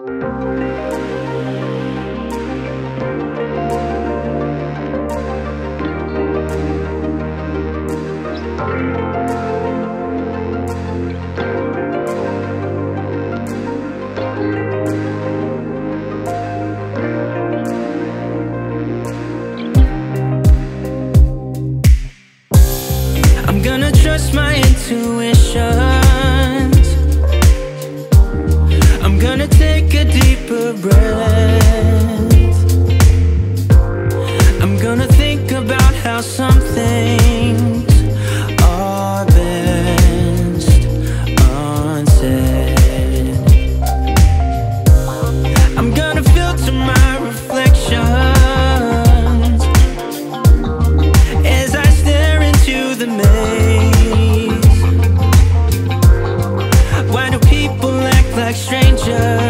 I'm gonna trust my intuitions. I'm gonna take a deeper breath. I'm gonna think about how some things are best unsaid. I'm gonna filter my reflections as I stare into the maze. Why do people act like strangers?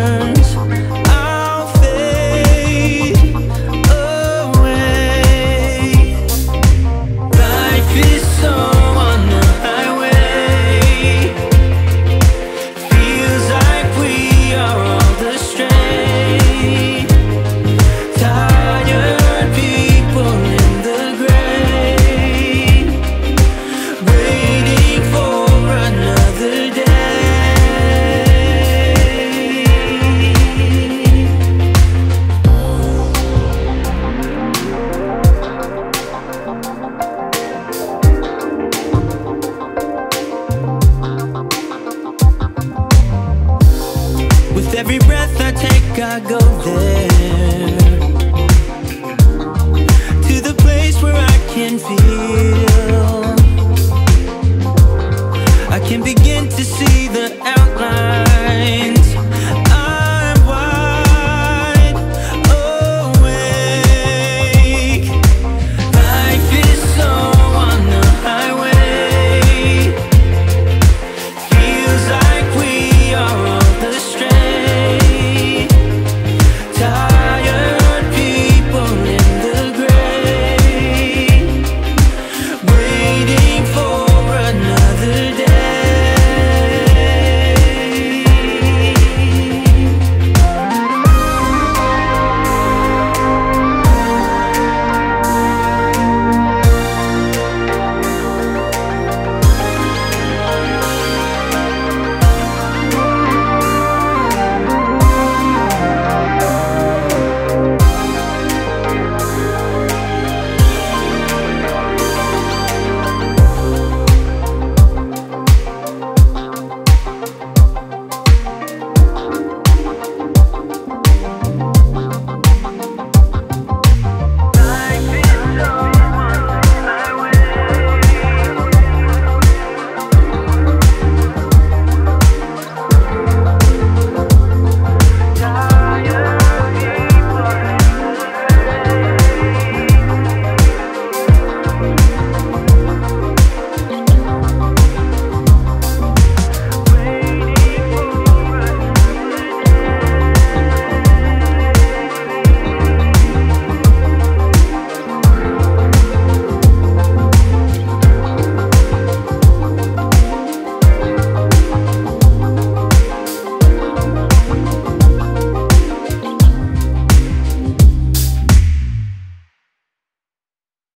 I'll fade away. Life is so on the highway. Feels like we are all the stray. Tired people in the gray, waiting for another day. With every breath I take, I go there, to the place where I can feel. I can begin to see the outline